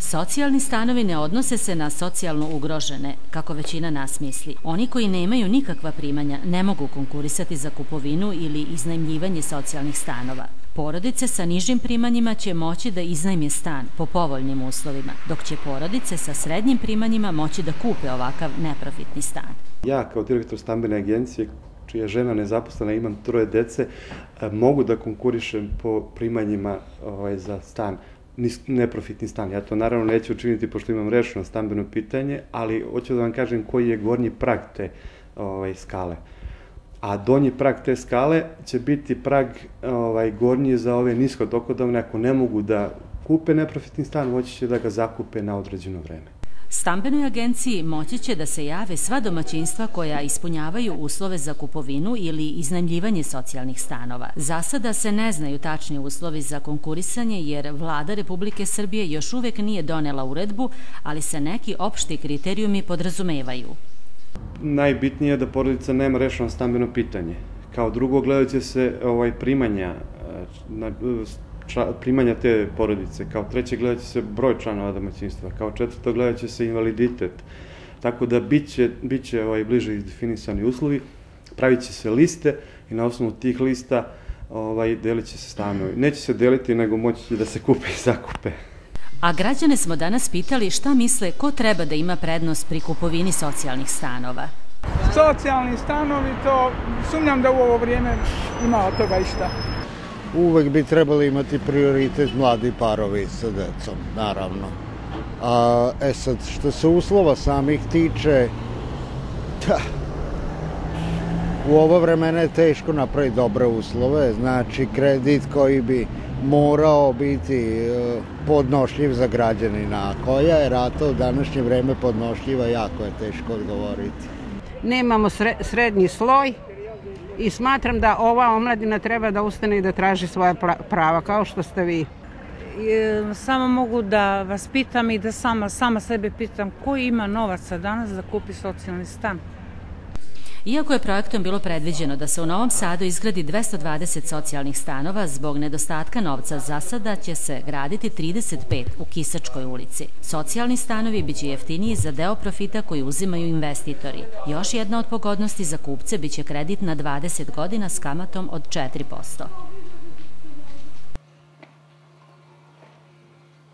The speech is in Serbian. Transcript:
Socijalni stanovi ne odnose se na socijalno ugrožene, kako većina nas misli. Oni koji nemaju nikakva primanja ne mogu konkurisati za kupovinu ili iznajmljivanje socijalnih stanova. Porodice sa nižim primanjima će moći da iznajme stan po povoljnim uslovima, dok će porodice sa srednjim primanjima moći da kupe ovakav neprofitni stan. Ja kao direktor stambene agencije, čija je žena nezaposlena, imam 3 dece, mogu da konkurišem po primanjima za stan, neprofitni stan. Ja to naravno neću učiniti pošto imam rešeno stambeno pitanje, ali hoću da vam kažem koji je gornji prag te skale. A donji prag te skale će biti prag gornji za ove niskodohodovne. Ako ne mogu da kupe neprofitni stan, moći će da ga zakupe na određeno vreme. Stambenoj agenciji moći će da se jave sva domaćinstva koja ispunjavaju uslove za kupovinu ili iznajmljivanje socijalnih stanova. Za sada se ne znaju tačni uslovi za konkurisanje jer Vlada Republike Srbije još uvek nije donela uredbu, ali se neki opšti kriterijumi podrazumevaju. Najbitnije je da porodica nema rešeno stambeno pitanje. Kao drugo, gledat će se primanja te porodice. Kao treće, gledat će se broj članova domaćinstva. Kao četvrto, gledat će se invaliditet. Tako da biće bliže izdefinisani uslovi, pravit će se liste i na osnovu tih lista delit će se stanovi. Neće se deliti, nego moći će da se kupe i zakupe. A građane smo danas pitali šta misle ko treba da ima prednost pri kupovini socijalnih stanova. Socijalni stanovi, to sumnjam da u ovo vrijeme ima od toga išta. Uvek bi trebali imati prioritet mladi parovi sa decom, naravno. Sad, što se uslova samih tiče, u ovo vremena je teško napraviti dobre uslove, znači kredit koji bi morao biti podnošljiv za građanina. Koja je rata u današnje vreme podnošljiva, jako je teško odgovoriti. Nemamo srednji sloj i smatram da ova omladina treba da ustane i da traži svoja prava, kao što ste vi. Samo mogu da vas pitam i da sama sebe pitam ko ima novaca danas da kupi socijalni stan. Iako je projektom bilo predviđeno da se u Novom Sadu izgradi 220 socijalnih stanova, zbog nedostatka novca za sada će se graditi 35 u Kisačkoj ulici. Socijalni stanovi biće jeftiniji za deo profita koji uzimaju investitori. Još jedna od pogodnosti za kupce biće kredit na 20 godina s kamatom od 4%.